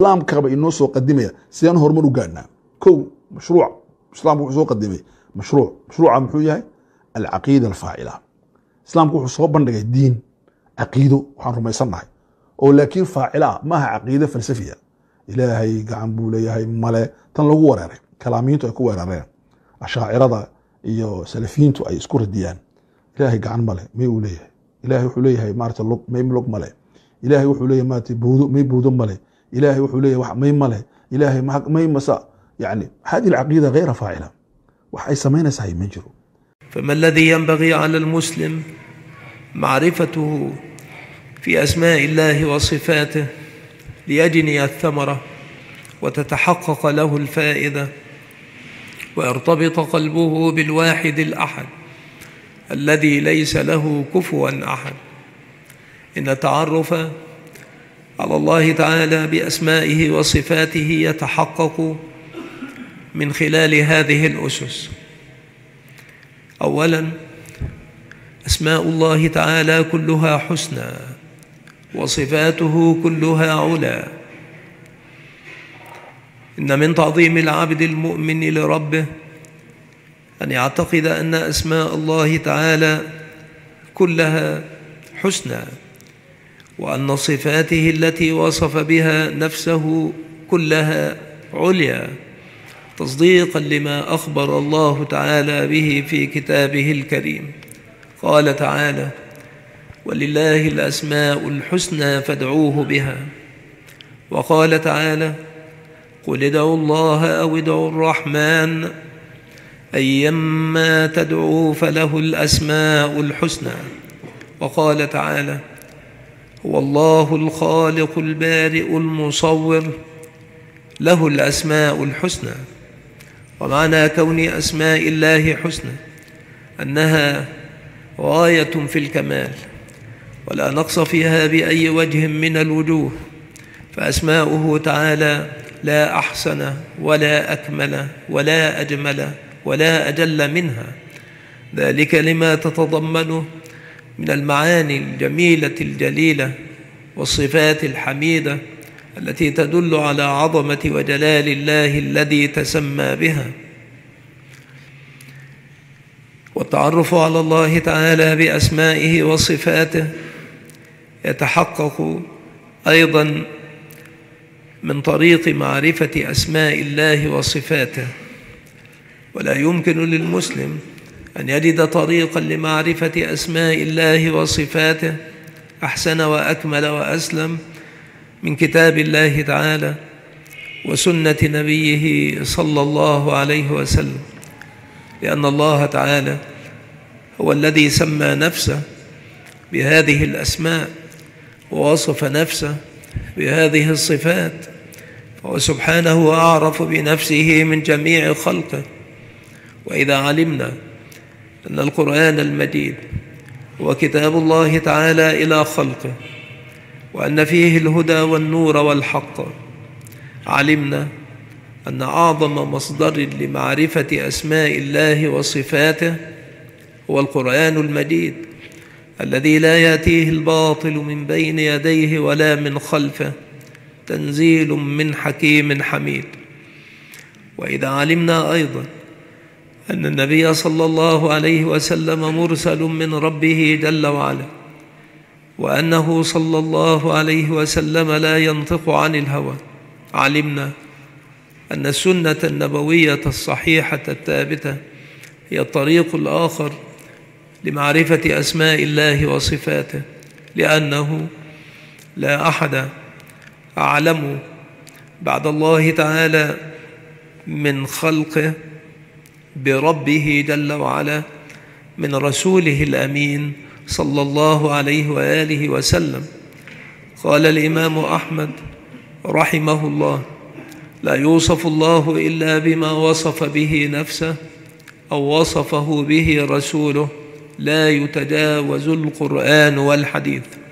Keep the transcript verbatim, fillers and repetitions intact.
إسلام كبا إنه سو قدمية سيان هرمون وقالنا كو مشروع إسلام كو سو قدمية مشروع مشروع عم حويها العقيدة الفاعلة إسلام كو سو بندق الدين عقيده وحن رمي صنعي ولكن فاعلة ما هي عقيدة فلسفية إلهي قعن بوليهي مالي تنلقوا وراري كلامينتو يكو وراري أشاعرة إيو سلفينتو أي اسكور الديان إلهي قعن مالي مي وليه إلهي وحوليه مارت اللوك مي ملوك مالي إلهي وحوليه ماتي بودو مي بودو مالي إلهي وحوليه وح مي مالي إلهي مي مساء يعني هذه العقيدة غير فاعلة وحي سمينا سهي منجرو. فما الذي ينبغي على المسلم معرفته في أسماء الله وصفاته ليجني الثمرة وتتحقق له الفائدة ويرتبط قلبه بالواحد الأحد الذي ليس له كفوا أحد. إن التعرف على الله تعالى بأسمائه وصفاته يتحقق من خلال هذه الأسس. أولاً أسماء الله تعالى كلها حسنى وصفاته كلها علا. إن من تعظيم العبد المؤمن لربه أن يعتقد أن أسماء الله تعالى كلها حسنى وأن صفاته التي وصف بها نفسه كلها عليا، تصديقا لما أخبر الله تعالى به في كتابه الكريم. قال تعالى: ولله الأسماء الحسنى فادعوه بها. وقال تعالى: قل ادعوا الله أو ادعوا الرحمن أيما تدعوا فله الأسماء الحسنى. وقال تعالى: هو الله الخالق البارئ المصور له الأسماء الحسنى. ومعنى كون أسماء الله حسنى أنها غاية في الكمال ولا نقص فيها بأي وجه من الوجوه، فأسماؤه تعالى لا أحسن ولا أكمل ولا أجمل ولا أجل منها، ذلك لما تتضمنه من المعاني الجميلة الجليلة والصفات الحميدة التي تدل على عظمة وجلال الله الذي تسمى بها. والتعرف على الله تعالى بأسمائه وصفاته يتحقق أيضا من طريق معرفة أسماء الله وصفاته، ولا يمكن للمسلم أن يجد طريقا لمعرفة أسماء الله وصفاته أحسن وأكمل وأسلم من كتاب الله تعالى وسنة نبيه صلى الله عليه وسلم، لأن الله تعالى هو الذي سمى نفسه بهذه الأسماء ووصف نفسه بهذه الصفات، فهو سبحانه أعرف بنفسه من جميع خلقه. وإذا علمنا أن القرآن المجيد هو كتاب الله تعالى إلى خلقه وأن فيه الهدى والنور والحق، علمنا أن أعظم مصدر لمعرفة أسماء الله وصفاته هو القرآن المجيد الذي لا يأتيه الباطل من بين يديه ولا من خلفه، تنزيل من حكيم حميد. وإذا علمنا أيضا أن النبي صلى الله عليه وسلم مرسل من ربه جل وعلا، وأنه صلى الله عليه وسلم لا ينطق عن الهوى، علمنا أن السنة النبوية الصحيحة الثابتة هي الطريق الآخر لمعرفة أسماء الله وصفاته، لأنه لا أحد أعلم بعد الله تعالى من خلقه بربه جل وعلا من رسوله الأمين صلى الله عليه وآله وسلم. قال الإمام أحمد رحمه الله: لا يوصف الله إلا بما وصف به نفسه أو وصفه به رسوله، لا يتجاوز القرآن والحديث.